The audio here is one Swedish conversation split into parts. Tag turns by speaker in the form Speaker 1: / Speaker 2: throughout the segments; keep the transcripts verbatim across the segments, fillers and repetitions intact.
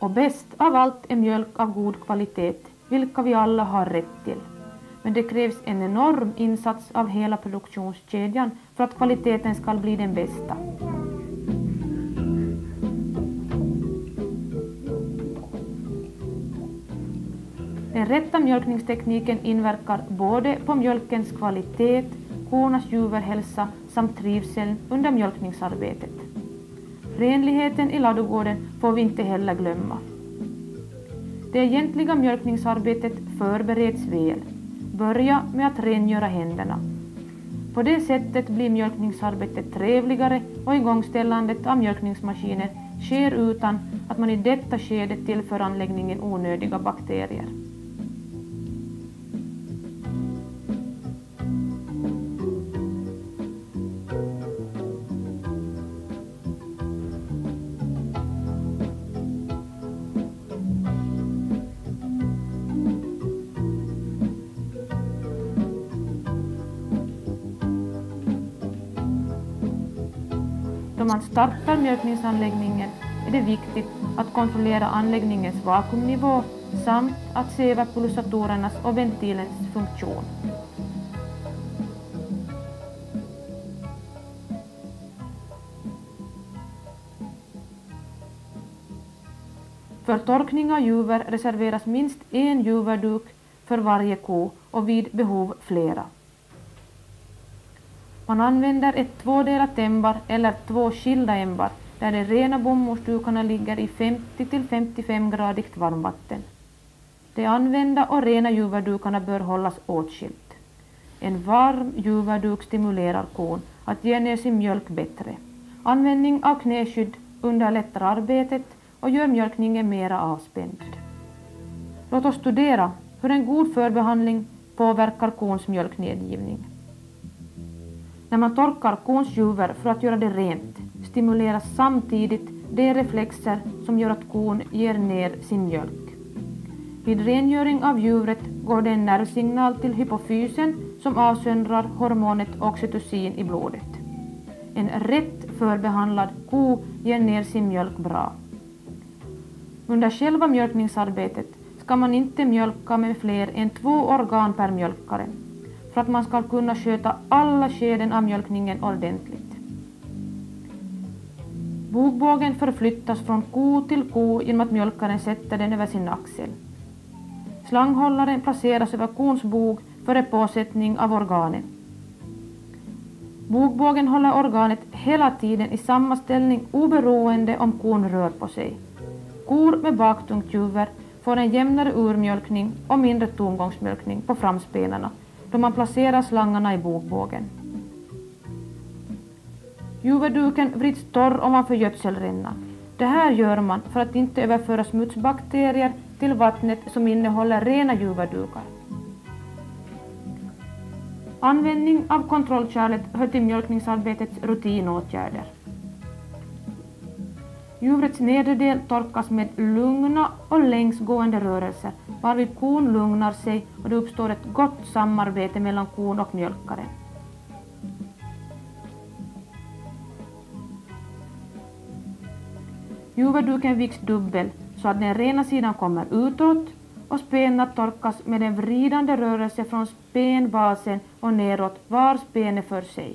Speaker 1: Och bäst av allt är mjölk av god kvalitet, vilka vi alla har rätt till. Men det krävs en enorm insats av hela produktionskedjan för att kvaliteten ska bli den bästa. Den rätta mjölkningstekniken inverkar både på mjölkens kvalitet, kornas juverhälsa samt trivseln under mjölkningsarbetet. Renligheten i ladugården får vi inte heller glömma. Det egentliga mjölkningsarbetet förbereds väl. Börja med att rengöra händerna. På det sättet blir mjölkningsarbetet trevligare och igångställandet av mjölkningsmaskiner sker utan att man i detta skede tillför anläggningen onödiga bakterier. Då man startar mjölkningsanläggningen är det viktigt att kontrollera anläggningens vakuumnivå samt att se över pulsatorernas och ventilens funktion. För torkning av juver reserveras minst en juverduk för varje ko och vid behov flera. Man använder ett tvådelat ämbar eller två skilda ämbar där de rena bomullsdukarna ligger i femtio till femtiofem gradigt varmvatten. De använda och rena juverdukarna bör hållas åtskilt. En varm juverduk stimulerar kon att ge ner sin mjölk bättre. Användning av knäskydd underlättar arbetet och gör mjölkningen mera avspänd. Låt oss studera hur en god förbehandling påverkar kons mjölknedgivning. När man torkar kons juver för att göra det rent stimuleras samtidigt de reflexer som gör att kon ger ner sin mjölk. Vid rengöring av juvret går det en nervsignal till hypofysen som avsöndrar hormonet oxytocin i blodet. En rätt förbehandlad ko ger ner sin mjölk bra. Under själva mjölkningsarbetet ska man inte mjölka med fler än två organ per mjölkare för att man ska kunna sköta alla skeden av mjölkningen ordentligt. Bogbågen förflyttas från ko till ko genom att mjölkaren sätter den över sin axel. Slanghållaren placeras över kons bog före påsättning av organet. Bogbågen håller organet hela tiden i samma ställning oberoende om kon rör på sig. Kor med baktungt juver får en jämnare urmjölkning och mindre tomgångsmjölkning på framspenarna då man placerar slangarna i bogbågen. Juverduken vrids torr ovanför gödselrännan. Det här gör man för att inte överföra smutsbakterier till vattnet som innehåller rena juverdukar. Användning av kontrollkärlet hör till mjölkningsarbetets rutinåtgärder. Juvrets nederdel torkas med lugna och längsgående rörelser varvid kon lugnar sig och det uppstår ett gott samarbete mellan kon och mjölkaren. Juverduken viks dubbel så att den rena sidan kommer utåt och späna torkas med en vridande rörelse från spenbasen och neråt var spene för sig.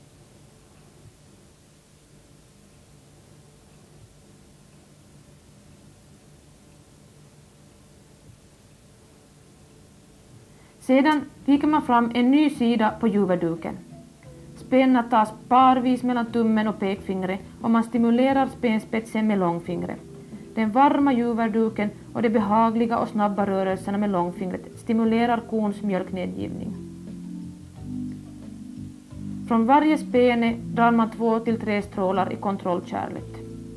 Speaker 1: Sedan viker man fram en ny sida på juverduken. Späna tas parvis mellan tummen och pekfingret och man stimulerar spenspetsen med långfingret. Den varma juverduken och de behagliga och snabba rörelserna med långfingret stimulerar kons mjölknedgivning. Från varje spene drar man två till tre strålar i kontrollkärlet.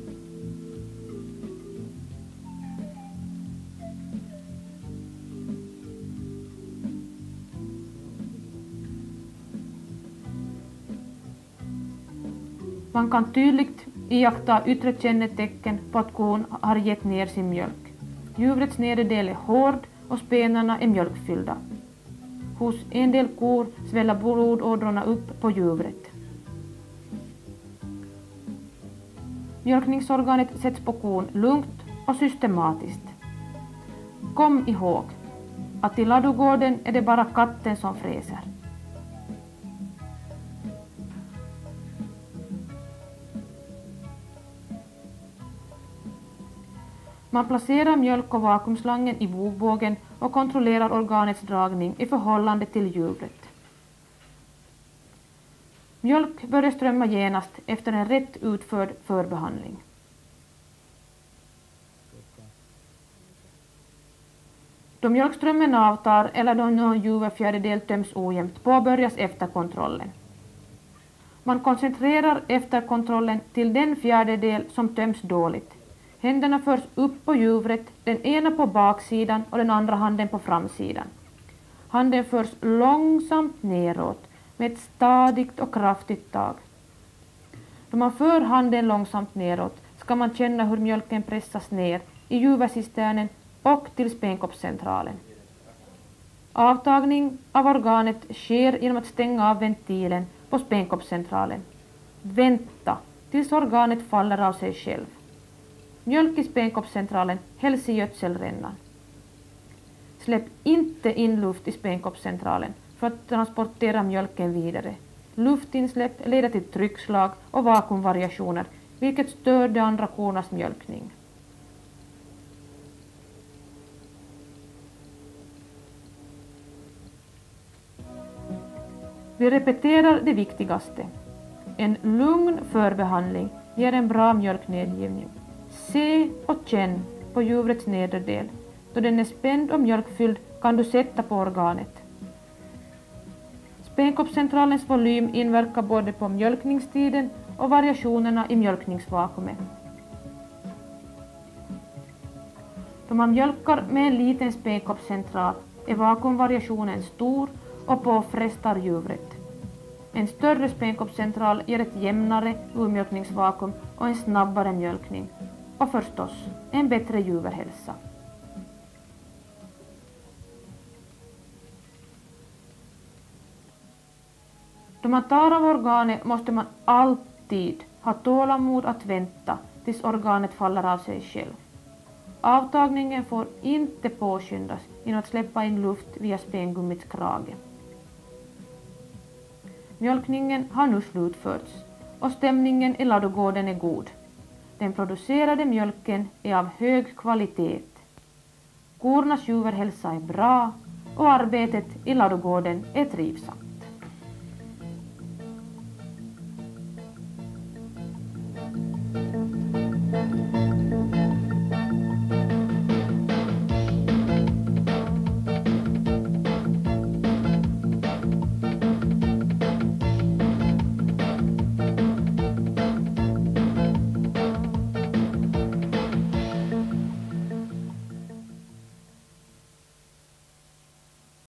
Speaker 1: Man kan tydligt iaktta yttre kännetecken på att kon har gett ner sin mjölk. Juvrets nederdel är hård och spenarna är mjölkfyllda. Hos en del kor sväller blodådrorna upp på juvret. Mjölkningsorganet sätts på kon lugnt och systematiskt. Kom ihåg att i ladugården är det bara katten som fräser. Man placerar mjölk- och vakuumslangen i bovbågen och kontrollerar organets dragning i förhållande till djuret. Mjölk börjar strömma genast efter en rätt utförd förbehandling. Då mjölkströmmen avtar eller då någon juverfjärdedel töms ojämnt påbörjas efterkontrollen. Man koncentrerar efterkontrollen till den fjärdedel som töms dåligt. Händerna förs upp på juvret, den ena på baksidan och den andra handen på framsidan. Handen förs långsamt neråt med ett stadigt och kraftigt tag. Då man för handen långsamt neråt ska man känna hur mjölken pressas ner i juversisternen och till spenkoppscentralen. Avtagning av organet sker genom att stänga av ventilen på spenkoppscentralen. Vänta tills organet faller av sig själv. Mjölk i spenkoppscentralen hälls i gödselrännan. Släpp inte in luft i spenkoppscentralen för att transportera mjölken vidare. Luftinsläpp leder till tryckslag och vakuumvariationer, vilket stör de andra kornas mjölkning. Vi repeterar det viktigaste. En lugn förbehandling ger en bra mjölknedgivning. Se och känn på juvrets nederdel. Då den är spänd och mjölkfylld kan du sätta på organet. Spenkoppscentralens volym inverkar både på mjölkningstiden och variationerna i mjölkningsvakuumet. Då man mjölkar med en liten spenkoppscentral är vakuumvariationen stor och påfrestar juvret. En större spenkoppscentral ger ett jämnare urmjölkningsvakuum och en snabbare mjölkning. Och förstås en bättre juverhälsa. Då man tar av organet måste man alltid ha tålamod att vänta tills organet faller av sig själv. Avtagningen får inte påskyndas genom att släppa in luft via spengummits krage. Mjölkningen har nu slutförts och stämningen i ladugården är god. Den producerade mjölken är av hög kvalitet. Kornas juverhälsa är bra och arbetet i ladugården är trivsamt.